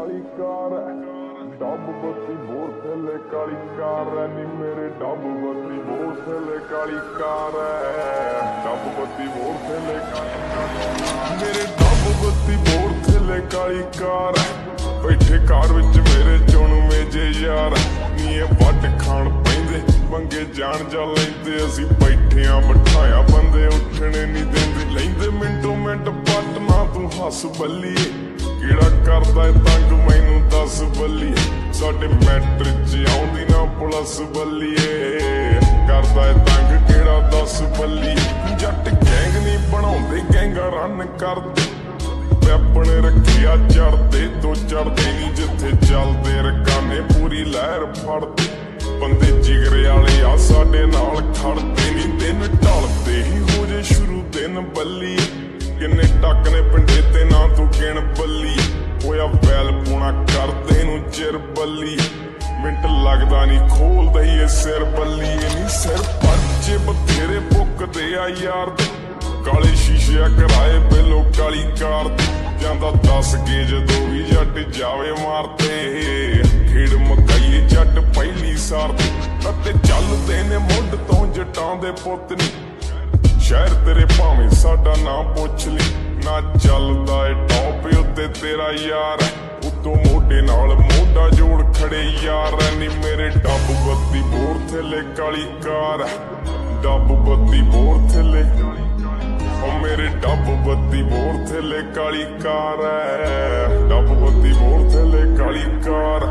काली car डब बत्ती bore थले काली कार नी मेरे डब बत्ती बोर थले काली कार डब बत्ती बोर थले मेरे डब बत्ती बोर थले काली कार बैठे कार विच मेरे चुणवे जे यार नी वट खाण पैंदे पंगे जान जा लैंदे असी बैठिया बिठाया बंदे उठने नहीं देंदे लैंदे मिंटो मिंट पट ना तू हस बल्लीए किड़ा करदा तंग मैनू दस बल्लीए साडे मैट्र च आउंदी ना पुलिस बल्लीए करदा तंग किड़ा दस बल्लीए जट गैंग नहीं बनाउंदे गैंगा रन करदे वैपन रखिया चढ़दे तो चढ़दे नहीं जिथे चलदे रकाने पूरी लहर फड़दे बंदे जिगरे वाले आ साडे नाल खड़दे नहीं दिन ढलदे ही हो जे शुरू दिन बल्लीए किन्ने टक ने पिंडे ते ना तू गिण बल्ली होया वैल पूना करदे नू चिर बल्ली मिंट लगदा नहीं खोल दईए सिर बल्ली नहीं सिर पर्चे बथेरे बुकदे आ यार काले शीशे कराए बिलो काली कार जांदा 10 गेज दो भी जट जावे मारते खेड़ मकाईए जट पहली सार ते चलदे ने मुंड तो जटां दे पुत नी शहर तेरे भावें साडा नाम पुछ ली ना चलदा है टॉप उत्ते तेरा यार उतो मोढे नाल मोढा जोड़ खड़े यार नी मेरे डब बत्ती बोर थले काली कार डब बत्ती बोर थले ओ मेरे डब बत्ती बोर थले काली कार डब बत्ती बोर थले काली कार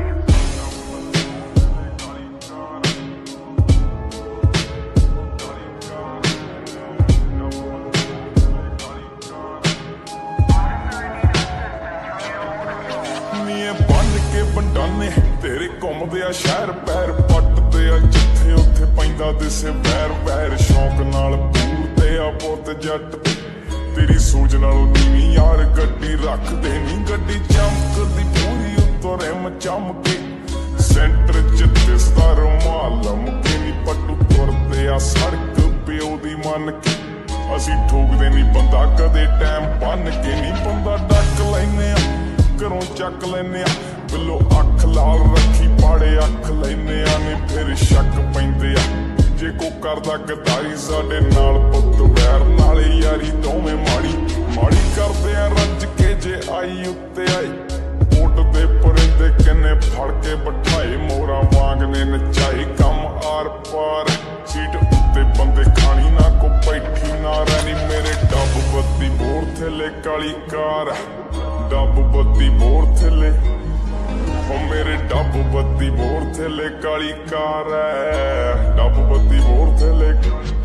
ਬੰਡਾਨੇ तेरे घूमदे आ शहर पैर पटदे आ जिथे उत्थे पैंदा दिसे वैर वैर शौक नाल पूरदे आ पुत जट तेरी सूझ नालों नीवी यार गड्डी रखदे नी गड्डी चमकदी पूरी उत्तों रिम चमके सेंटर च दिसदा रुमाल लमके नी पट्टू तुरदे आ सड़क प्यो दी मन के असी ठोकदे नी बंदा कदे टाइम बन के नी बंदा डक लैने घरों चक लैने बिलो अख लाल रखी पाड़े अख लैने नी फिर शक पैंदे आ जे को करदा गदारी साडे नाल पुत वैर नाले यारी दोवें माड़ी माड़ी करदे आ रज के जे आई उत्ते आई कोट दे परिंदे किन्ने फड़ के बिठाए मोरा वांगने नचाई कम आर पार सीट उत्ते बंदे खानी ना को बैठी ना रहनी मेरे डब बत्ती बोर थले काली कार डब बत्ती बोर थले मेरे डब बत्ती बोर थले काली कार डब बत्ती बोर थले